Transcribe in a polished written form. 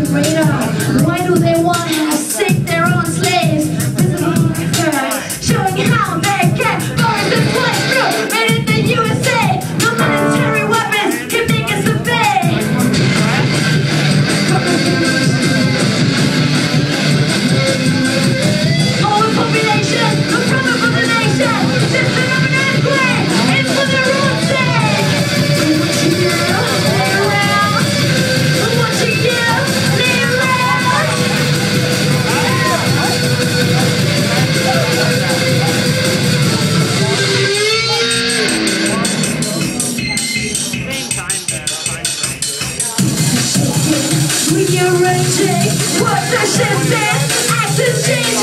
freedom. Why do they want to sink their own slaves? Showing how they can force this place through. Made in the USA, no military weapons can make us obey. Overpopulation, the problem for the nation. This phenomenon is great, it's for their own sake. Lay around, watching you lay around. Rearranging, what's the shifting, actions changing.